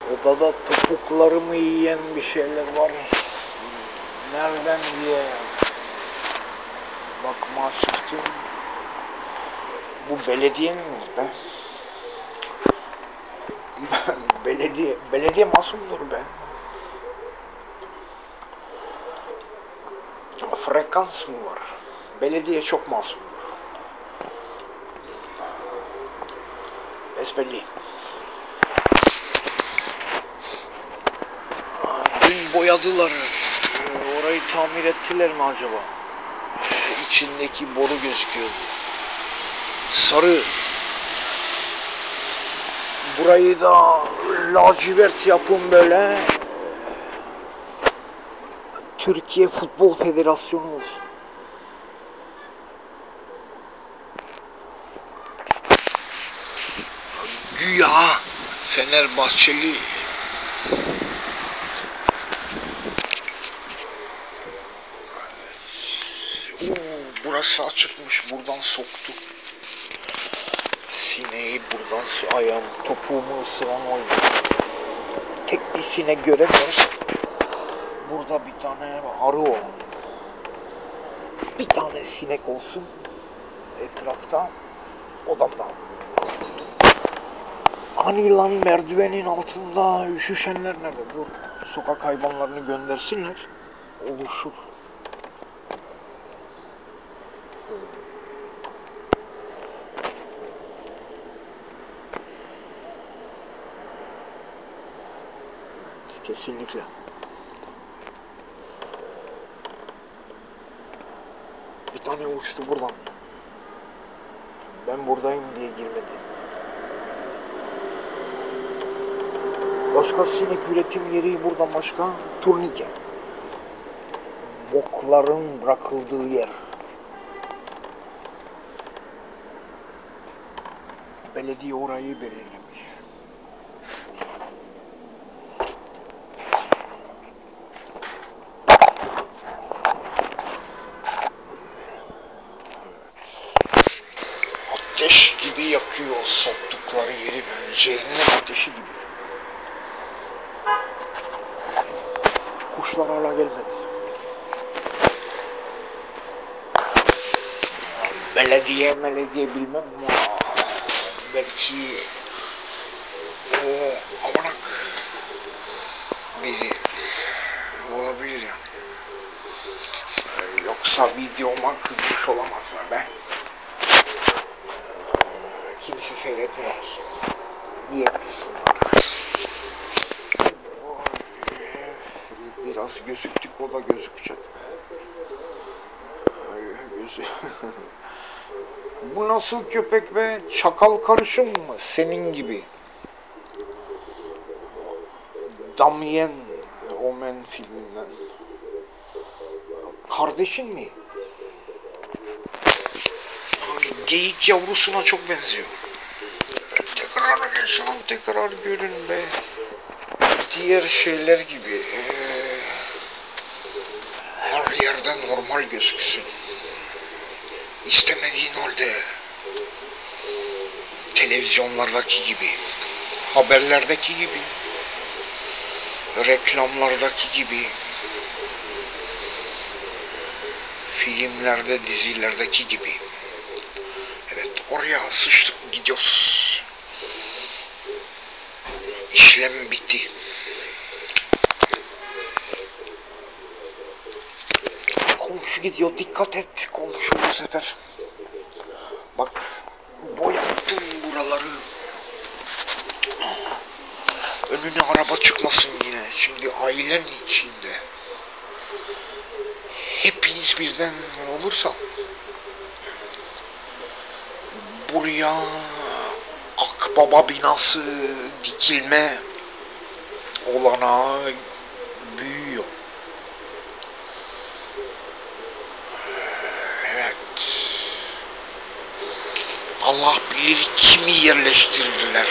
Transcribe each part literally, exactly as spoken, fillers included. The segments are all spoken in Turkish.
Odada topuklarımı yiyen bir şeyler var. Nereden diye bakmaya çıktım. Bu belediye mi be? belediye, belediye masumdur be. Frekans mı var? Belediye çok masum. Besbelli. Dün boyadılar. Orayı tamir ettiler mi acaba? İçindeki boru gözüküyor. Sarı. Burayı da lacivert yapın böyle. Türkiye Futbol Federasyonu olsun. Güya Fenerbahçeli. Oo, burası açıkmış. Buradan soktu. Sineği buradan ayağım topuğumu ısıran oydu. Tek bir sinek göremiyoruz. Burada bir tane arı o. Bir tane sinek olsun etrafta odamda. Hani lan merdivenin altında üşüşenler nerede? Dur, sokak hayvanlarını göndersinler. Oluşur. Kesinlikle. Bir tane uçtu buradan. Ben buradayım diye girmedi. Başka sinek üretim yeri buradan başka? Turnike. Bokların bırakıldığı yer. Belediye orayı belirlemiş. Ateş gibi yakıyor soktukları yeri böyle. Cehennem ateşi gibi. Kuşlar hala gelmedi. Belediye belediye bilmem ama belki o avanak biri olabilir yani. Yoksa videoma kızmış olamazlar be. Kimse seyretmiyor ki. Niye kızsınlar? Biraz gözüktük, o da gözükecek. Gözü... Bu nasıl köpek be? Çakal karışım mı? Senin gibi. Damien Omen filminden. Kardeşin mi? Geyik yavrusuna çok benziyor. Tekrar yaşam, tekrar görün be. Diğer şeyler gibi. Ee, her yerde normal gözüksün. İstemediğin halde. Televizyonlardaki gibi. Haberlerdeki gibi. Reklamlardaki gibi. Filmlerde, dizilerdeki gibi. Evet, oraya sıçtık, gidiyoruz. İşlem bitti. Komşu gidiyor, dikkat et komşu bu sefer. Bak, boyattım buraları. Önüne araba çıkmasın yine. Şimdi ailen içinde. Hepiniz birden olursa buraya Akbaba binası dikilme olanağı büyüyor. Evet. Allah bilir kimi yerleştirirler.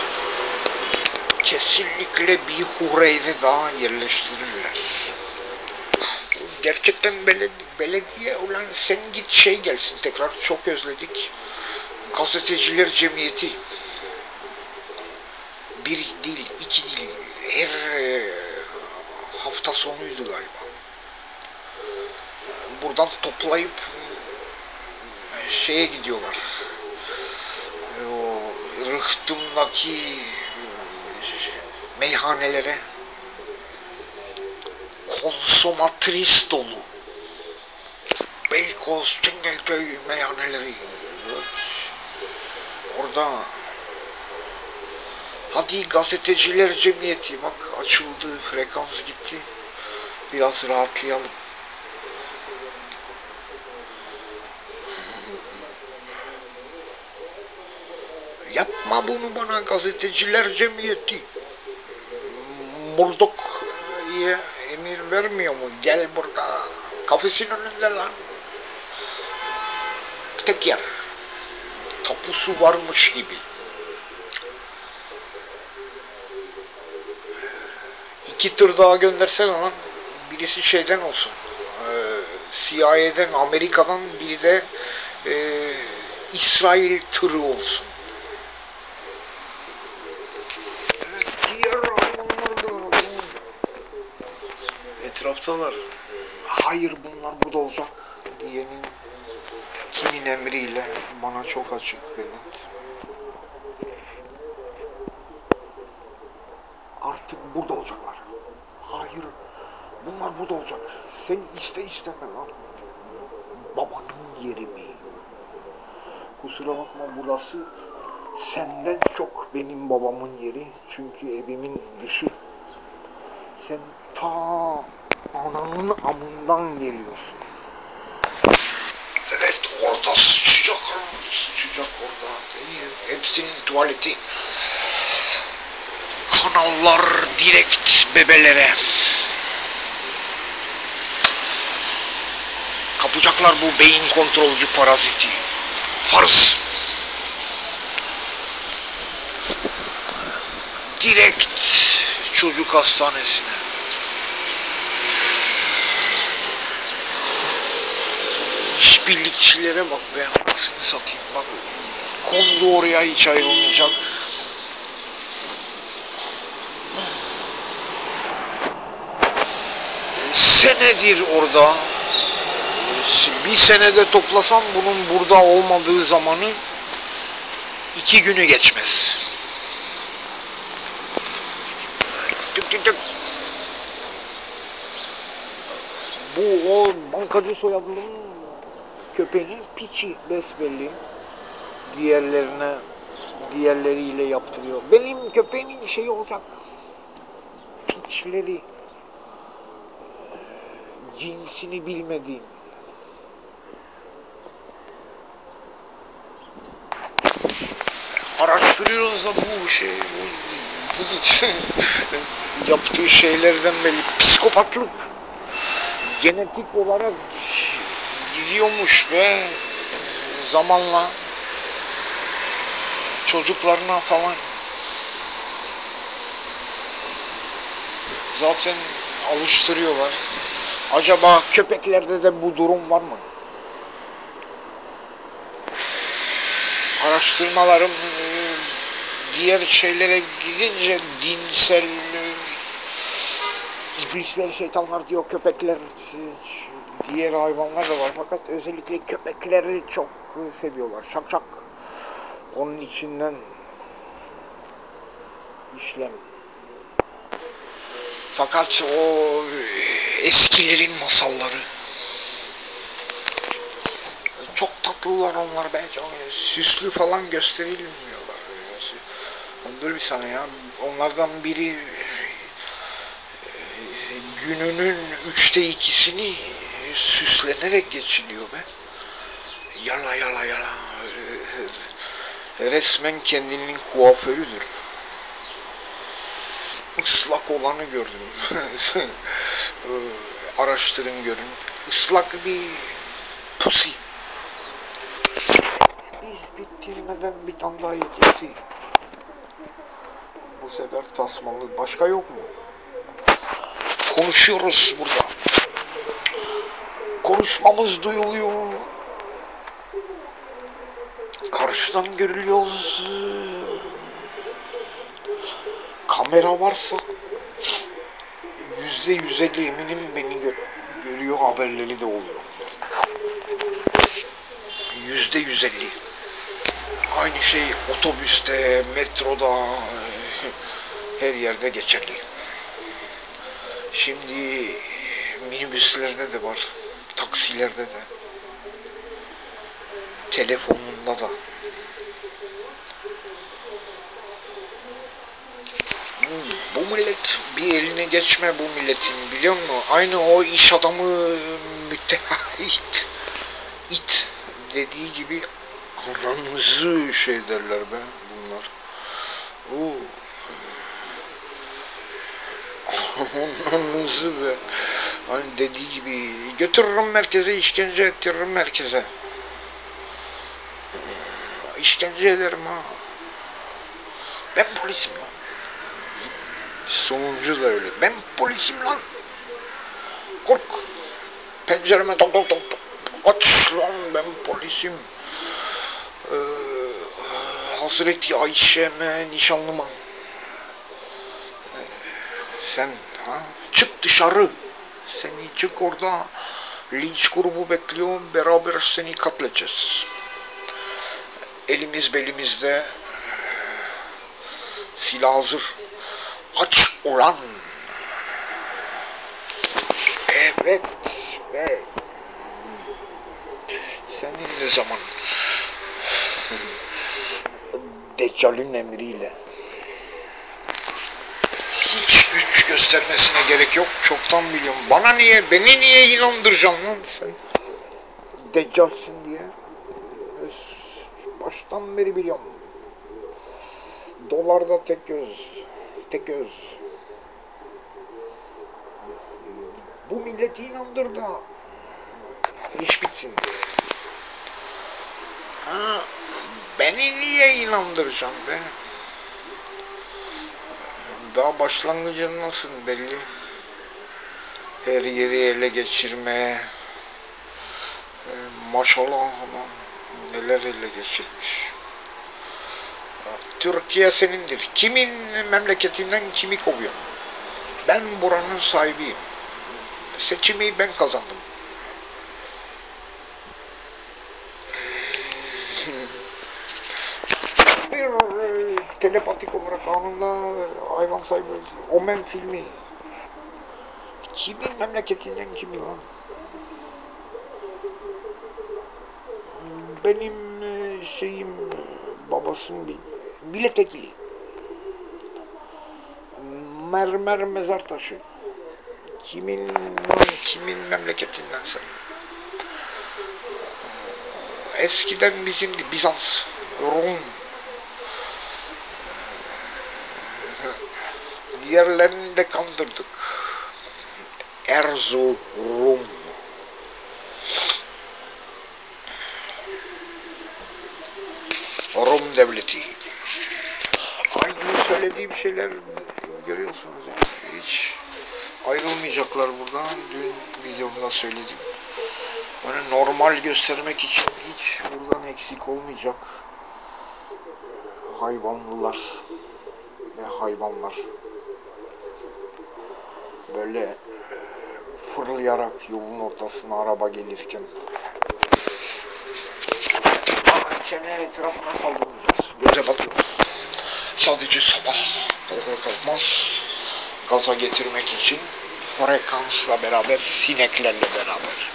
Kesinlikle bir Hureyre daha yerleştirirler. Gerçekten belediye, belediye ulan sen git şey gelsin tekrar, çok özledik. Gazeteciler Cemiyeti. bir değil, iki değil, her e, hafta sonuydu galiba. Buradan toplayıp şeye gidiyorlar. O Rıhtım'daki meyhanelere. Konsomatris dolu. Beykoz, Çengelköy meyhaneleri. Orada hadi gazeteciler cemiyeti bak açıldı, frekans gitti. Biraz rahatlayalım. Yapma bunu bana gazeteciler cemiyeti. Murdoch'ya emir vermiyor mu? Gel burada. Kafesin önünde lan. Tek yer. Tapusu varmış gibi. İki tır daha göndersene lan. Birisi şeyden olsun. Ee, C I A'den, Amerika'dan, biri de e, İsrail tırı olsun. Evet, diğer hayvanlar da etraftalar. Hayır, bunlar burada olacak diyenin kimin emriyle bana çok açık ve net. Artık burada olacaklar. Hayır, bunlar burada olacak. Sen iste isteme lan. Babanın yeri mi? Kusura bakma, burası senden çok benim babamın yeri. Çünkü evimin dışı. Sen ta ananın amından geliyorsun. Evet, orada sıçacak. Sıçacak orada. Hepsinin tuvaleti. Kanallar direkt bebelere. Kapacaklar bu beyin kontrolcü paraziti. Farz. Direkt çocuk hastanesine. İşbirlikçilere bak be, anasını satayım bak. Kondu oraya, hiç ayrılmayacak. Senedir orada. Bir senede toplasam bunun burada olmadığı zamanı iki günü geçmez. Tık tık tık. Bu o bankacı soyadlının köpeğinin piçi besbelli. Diğerlerine, diğerleriyle yaptırıyor. Benim köpeğimin şeyi olacak. Piçleri. Cinsini bilmediğim. Araştırıyoruz da bu şey, bu, bu yaptığı şeylerden belli. Psikopatlık genetik olarak gidiyormuş ve zamanla çocuklarına falan zaten alıştırıyorlar. Acaba köpeklerde de bu durum var mı? Araştırmalarım diğer şeylere gidince dinsel iblisler, şeytanlar diyor, köpekler, diğer hayvanlar da var fakat özellikle köpekleri çok seviyorlar. Şak şak. Onun içinden işlem. Fakat o eskilerin masalları çok tatlılar onlar bence. Süslü falan gösterilmiyorlar. Dur bir saniye ya. Onlardan biri gününün üçte ikisini süslenerek geçiriyor be. Yala yala yala. Resmen kendinin kuaförüdür. Islak olanı gördüm. Araştırın görün. Islak bir pusi. Biz bitirmeden bir tane daha yetişti. Bu sefer tasmalı. Başka yok mu? Konuşuyoruz burada. Konuşmamız duyuluyor. Karşıdan görülüyoruz. kamera varsa yüzde yüz elli eminim beni gö görüyor, haberleri de oluyor. Yüzde yüz elli. Aynı şey otobüste, metroda, her yerde geçerli. Şimdi minibüslerde de var, taksilerde de, telefonunda da. Bu millet bir eline geçme bu milletin, biliyor musun? Aynı o iş adamı müteahhit it dediği gibi ananızı şey derler be bunlar. Oo. Ananızı be. Hani dediği gibi götürürüm merkeze, işkence ettiririm merkeze. İşkence ederim ha. Ben polisim lan. Sonuncu da öyle. Ben polisim lan. Kork. Pencereme tok tok tok. Aç lan, ben polisim. Ee, Hazreti Ayşe'me, nişanlıma. Ee, sen ha? Çık dışarı. Seni çık orada. Linç grubu bekliyor. Beraber seni katledeceğiz. Elimiz belimizde. Silah hazır. Aç ulan. Evet. Evet. Senin ne zaman? Deccal'in emriyle. Hiç güç göstermesine gerek yok. Çoktan biliyorum. Bana niye, beni niye inandıracaksın lan sen? Deccal'sin diye. Baştan beri biliyorum. Dolarda tek göz. Tek göz. Bu milleti inandır da iş bitsin. Ha, beni niye inandıracaksın be? Daha başlangıcın nasıl belli? Her yeri ele geçirme. E, maşallah ama neler ele geçirmiş. Türkiye senindir. Kimin memleketinden kimi kovuyor? Ben buranın sahibiyim. Seçimi ben kazandım. Bir e, telepatik olarak anında hayvan sahibi. Omen filmi. Kimin memleketinden kimi lan? Benim e, şeyim babasım bir milletvekili. Mermer mezar taşı. Kimin kimin memleketinden sen? Eskiden bizim Bizans, Rum. Diğerlerini de kandırdık. Erzurum. Rum devleti. Aynı söylediğim şeyler görüyorsunuz yani. Hiç ayrılmayacaklar buradan. Dün videomda söyledim. Böyle normal göstermek için hiç buradan eksik olmayacak. Hayvanlılar ve hayvanlar. Böyle fırlayarak yolun ortasına araba gelirken çene etrafına saldırmayacağız. Göze batıyoruz. Sadece sabah kalkar kalkmaz gaza getirmek için frekansla beraber, sineklerle beraber.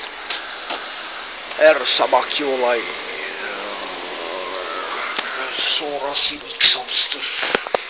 Her sabahki olay sonrası X hamster.